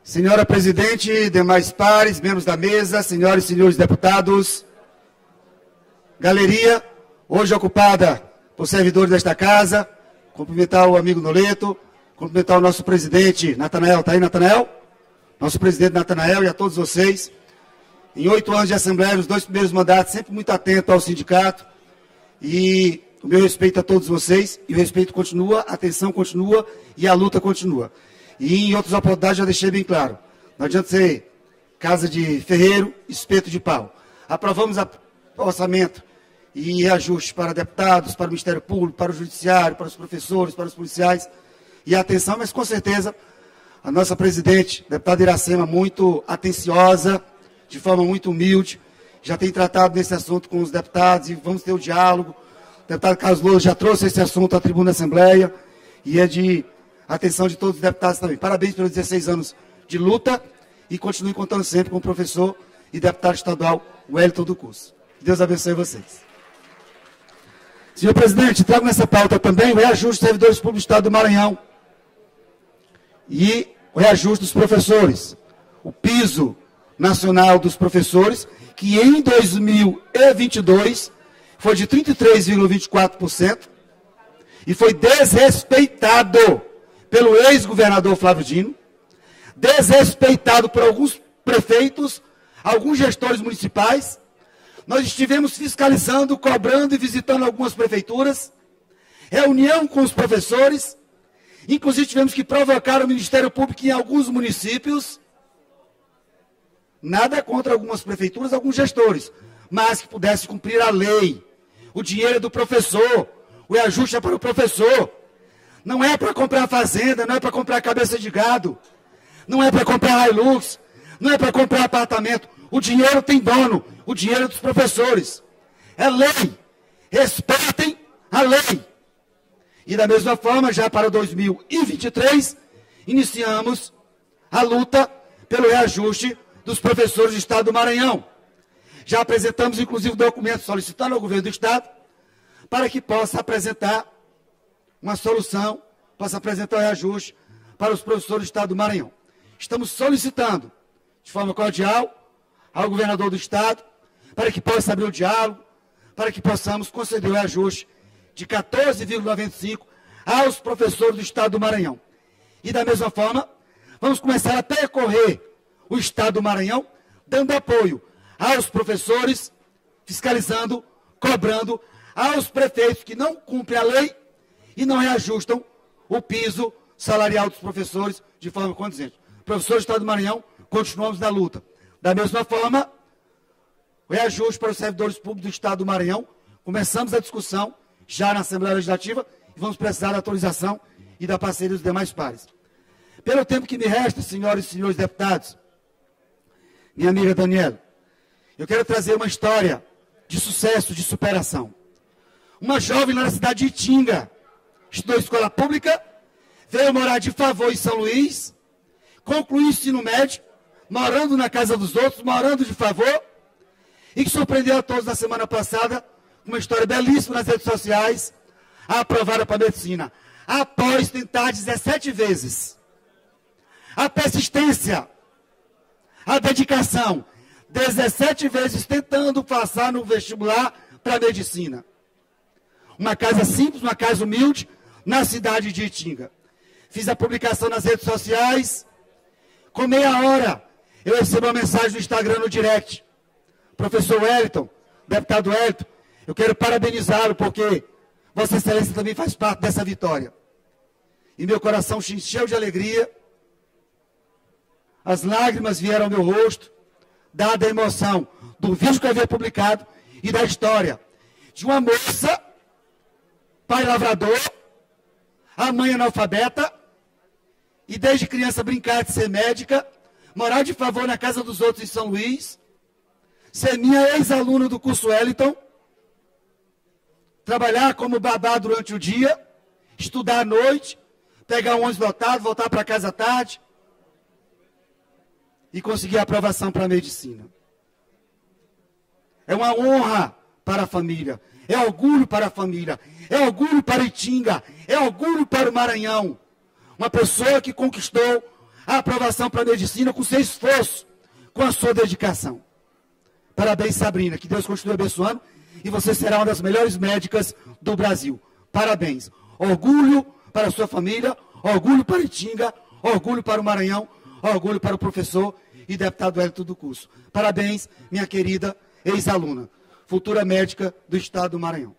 Senhora presidente, demais pares, membros da mesa, senhoras e senhores deputados, galeria, hoje ocupada por servidores desta casa, cumprimentar o amigo Noleto, cumprimentar o nosso presidente Natanael. Está aí, Natanael? Nosso presidente Natanael e a todos vocês. Em 8 anos de Assembleia, nos 2 primeiros mandatos, sempre muito atento ao sindicato. E o meu respeito a todos vocês. E o respeito continua, a atenção continua e a luta continua. E em outras oportunidades já deixei bem claro. Não adianta ser casa de ferreiro, espeto de pau. Aprovamos o orçamento e reajuste para deputados, para o Ministério Público, para o Judiciário, para os professores, para os policiais. E atenção, mas com certeza a nossa presidente, deputada Iracema, muito atenciosa, de forma muito humilde, já tem tratado desse assunto com os deputados e vamos ter o diálogo. O deputado Carlos Louro já trouxe esse assunto à tribuna da Assembleia e é de atenção de todos os deputados também. Parabéns pelos 16 anos de luta e continue contando sempre com o professor e deputado estadual Wellington do Curso. Deus abençoe vocês. Senhor presidente, trago nessa pauta também o reajuste dos servidores públicos do Estado do Maranhão e o reajuste dos professores. O piso nacional dos professores, que em 2022 foi de 33,24% e foi desrespeitado pelo ex-governador Flávio Dino, desrespeitado por alguns prefeitos, alguns gestores municipais. Nós estivemos fiscalizando, cobrando e visitando algumas prefeituras, reunião com os professores, inclusive tivemos que provocar o Ministério Público em alguns municípios. Nada contra algumas prefeituras, alguns gestores, mas que pudesse cumprir a lei. O dinheiro é do professor, o reajuste é para o professor. Não é para comprar fazenda, não é para comprar cabeça de gado, não é para comprar Hilux, não é para comprar apartamento. O dinheiro tem dono, o dinheiro é dos professores. É lei, respeitem a lei. E da mesma forma, já para 2023, iniciamos a luta pelo reajuste dos professores do Estado do Maranhão. Já apresentamos, inclusive, documentos solicitando ao governo do Estado para que possa apresentar uma solução, possa apresentar o reajuste para os professores do Estado do Maranhão. Estamos solicitando, de forma cordial, ao governador do Estado, para que possa abrir o diálogo, para que possamos conceder o reajuste de 14,95% aos professores do Estado do Maranhão. E da mesma forma, vamos começar a percorrer o Estado do Maranhão, dando apoio aos professores, fiscalizando, cobrando, aos prefeitos que não cumprem a lei e não reajustam o piso salarial dos professores de forma condizente. Professores do Estado do Maranhão, continuamos na luta. Da mesma forma, o reajuste para os servidores públicos do Estado do Maranhão, começamos a discussão já na Assembleia Legislativa e vamos precisar da autorização e da parceria dos demais pares. Pelo tempo que me resta, senhoras e senhores deputados, minha amiga Daniela, eu quero trazer uma história de sucesso, de superação. Uma jovem lá na cidade de Itinga, estudou escola pública, veio morar de favor em São Luís, concluiu o ensino médio, morando na casa dos outros, morando de favor, e que surpreendeu a todos na semana passada, uma história belíssima nas redes sociais, aprovada para a medicina, após tentar 17 vezes. A persistência, a dedicação, 17 vezes tentando passar no vestibular para a medicina. Uma casa simples, uma casa humilde, na cidade de Itinga. Fiz a publicação nas redes sociais, com meia hora, eu recebi uma mensagem no Instagram, no direct. Professor Wellington, deputado Wellington, eu quero parabenizá-lo, porque Vossa Excelência também faz parte dessa vitória. E meu coração se encheu de alegria, as lágrimas vieram ao meu rosto, dada a emoção do vídeo que eu havia publicado e da história de uma moça, pai lavrador, a mãe analfabeta, e desde criança brincar de ser médica, morar de favor na casa dos outros em São Luís, ser minha ex-aluna do curso Wellington, trabalhar como babá durante o dia, estudar à noite, pegar um ônibus lotado, voltar para casa à tarde e conseguir a aprovação para a medicina. É uma honra para a família, é orgulho para a família, é orgulho para Itinga, é orgulho para o Maranhão. Uma pessoa que conquistou a aprovação para a medicina com seu esforço, com a sua dedicação. Parabéns, Sabrina, que Deus continue abençoando e você será uma das melhores médicas do Brasil. Parabéns. Orgulho para a sua família, orgulho para Itinga, orgulho para o Maranhão, orgulho para o professor e deputado Hélito do curso. Parabéns, minha querida ex-aluna, futura médica do estado do Maranhão.